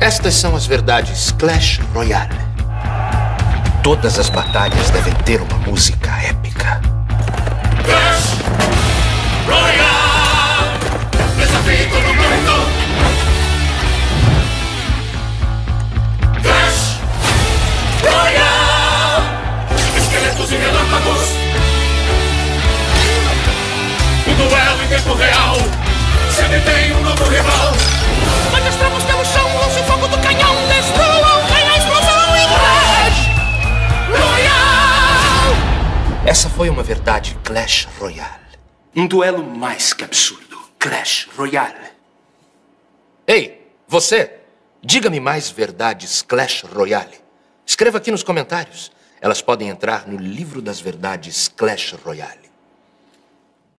Estas são as verdades Clash Royale. Todas as batalhas devem ter uma música épica. Clash Royale! Desafio todo mundo! Clash Royale! Esqueletos e relâmpagos! Um duelo em tempo real! Sempre tem um novo rival! Magistramos pelo chão, lança o fogo do canhão, destruam, vem a explosão e Clash Royale! Essa foi uma verdade Clash Royale. Um duelo mais que absurdo. Clash Royale. Ei, você! Diga-me mais verdades Clash Royale. Escreva aqui nos comentários. Elas podem entrar no livro das verdades Clash Royale.